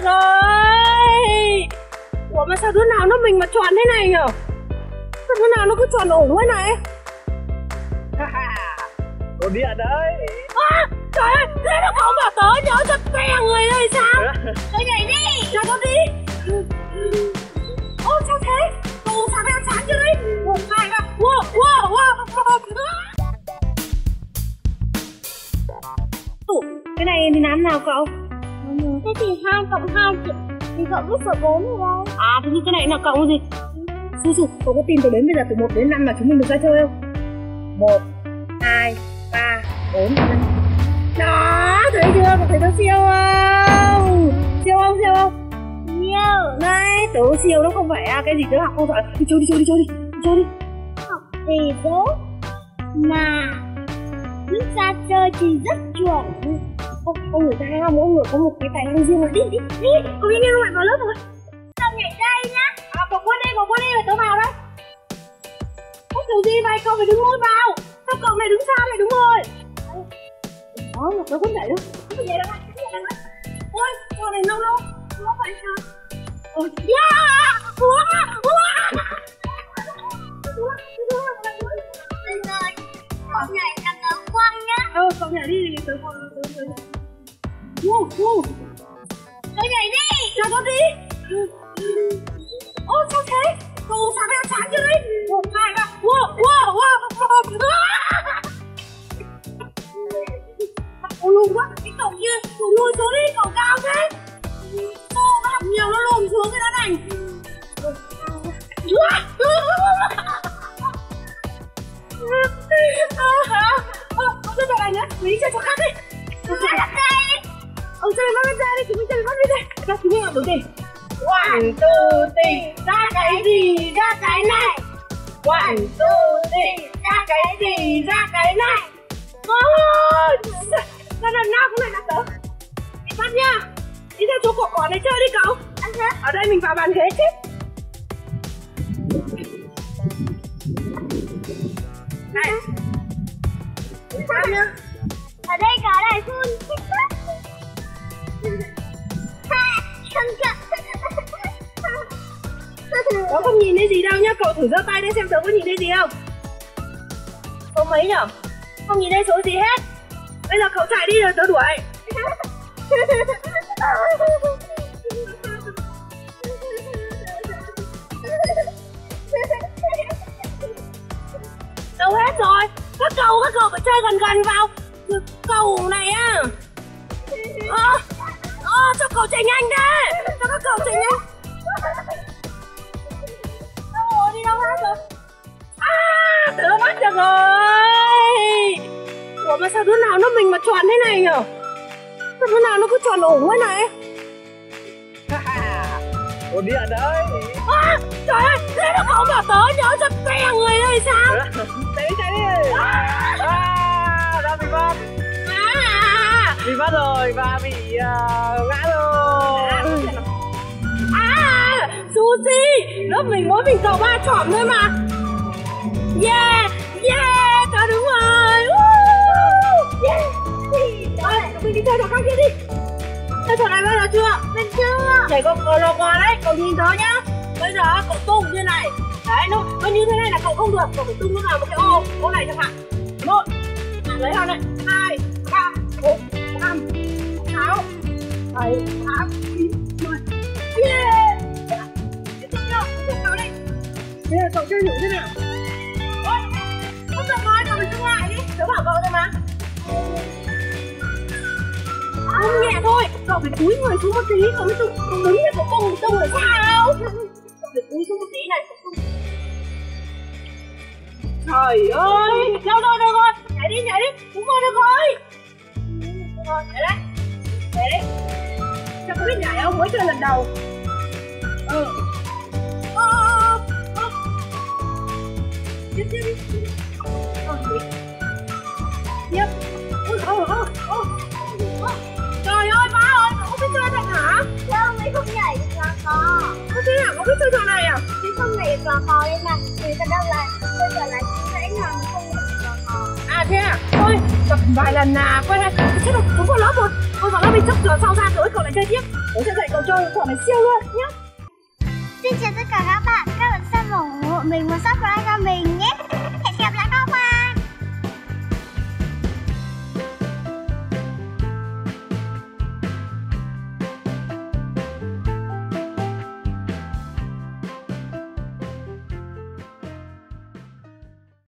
được rồi. Ủa mà sao đứa nào nó mình mà tròn thế này nhở? Sao đứa nào nó cứ tròn ủng thế này? Đồ điện đấy. Trời ơi, thế nó không bảo tớ nhớ cho te người đây sao? Tôi nhảy đi. Cho tớ đi. Ô sao thế? Tù sao đeo chán chưa đấy? Một hai ba. Tù, cái này thì làm nào cậu? Thế thì 2 cộng 2 thì cậu biết số 4 rồi đâu. À thế thì cái này là cộng gì? Su, cậu có tin tôi đến bây giờ từ 1 đến 5 mà chúng mình được ra chơi không? 1, 2, 3, 4, 5. Đó, thấy chưa? Cậu thấy nó siêu không? Siêu không? Siêu không? Nhiều. Đấy, tớ siêu nó không phải cái gì tớ học không giỏi. Đi chơi đi. Học thì tốt mà lúc ra chơi thì rất chuẩn. Ông người ta mỗi người có một cái tài năng riêng mà. Đi. Cậu đi nghe lại vào lớp rồi. Sao nhảy đây nhá. Cậu qua đây rồi tớ vào đấy. Không kiểu gì vậy, cậu phải đứng ngồi vào. Sao cậu này đứng xa này, đúng rồi. Đó, mà tớ không nhảy đâu. Không phải nhảy đâu. Ôi, cậu này lâu nó phải sao? Bây giờ cậu nhảy cho tớ quăng nhá. Cậu nhảy đi, tớ quăng. Tôi nhảy đi. Cho tớ đi. Ô, sao thế? Cậu sao đeo chán chưa đấy? 1, 2, 3. Cậu lùn quá, cái cậu kia, cậu lùi xuống đi, cậu cao thế. Cô nó học nhiều nó lùn xuống cái đó này. Ông chơi trò này nhá, mình chơi trò khác đi. Ông chơi bắt ra đi, chúng mình chơi bắt đi. Các chúng mình làm đúng gì? 1, 2, 3, ra cái gì ra cái này. 1, 2, 3, ra cái gì ra cái này. Ra lần nào cũng này là tớ. Đi bắt nha. Đi theo chỗ cỏ này chơi đi cậu. Ở đây mình vào bàn ghế chứ. Này. Đi sao nhá. Ở đây có đại phun. Tớ không nhìn thấy gì đâu nhá, cậu thử giơ tay lên xem tớ có nhìn thấy gì không. Số mấy nhở? Không nhìn thấy số gì hết. Bây giờ cậu chạy đi rồi tớ đuổi. Đâu hết rồi. Các cậu phải chơi gần vào cầu này á. Cho cậu chạy nhanh đấy. Cho các cậu chạy nhanh. Đâu rồi, đi đâu hết rồi? Tớ bắt được rồi. Ủa mà sao đứa nào nó mình mà tròn thế này nhở? Sao đứa nào nó cứ tròn ủng thế này? Đồ điện đấy. Trời ơi, thế nó không bảo tớ nhớ cho te người đây sao? Chạy đi. Đã bị bắt. Bị bắt rồi và bị ngã rồi. Sushi, lớp mình mỗi mình cậu 3 chỏm thôi mà. Yeah, tớ đúng rồi. Mình đi chơi trò khác kia đi. Chơi trò này bao giờ chưa? Mình chưa. Nhảy có lò cò đấy, cậu nhìn tớ nhá. Bây giờ cậu tung như này. Đấy, nó như thế này là cậu không được. Cậu phải tung nó vào một cái ô này chẳng hạn. 1, lấy vào này. 2, 3, 4, 5, 6, 7, 8, 9, 10. Yeah. Tiếp tục cậu đi. Bây giờ cậu chơi thử thế nào? Không được nói, cậu phải tung lại đi. Tớ bảo cậu thôi mà. Tung nhẹ thôi, cậu phải cúi người xuống một tí, cậu mới tung. Cậu đứng như cậu tung là sao? Cậu phải cúi xuống một tí này. Trời ơi, đâu rồi, nhảy đi, đúng rồi, được rồi. Nhảy đấy. Sao có biết nhảy không, mới chơi lần đầu. Tiếp đi. Tiếp. Trời ơi, má ơi, cậu không biết chơi này hả? Sao mấy không nhảy được là có. Thế hả, cậu biết chơi trò này à? Chứ không nhảy được là có nên là người ta đâu là chơi trò này dễ làm không nhảy được là có. Thế à? Thôi, tập vài lần quay lại. Chết rồi, chúng vào lớp rồi. Thôi vào lớp mình chấp giờ sau ra tới cậu lại chơi tiếp. Tớ sẽ dạy cậu chơi. chơi trò này siêu luôn nhá. Xin chào tất cả các bạn xem ủng hộ mình một subscribe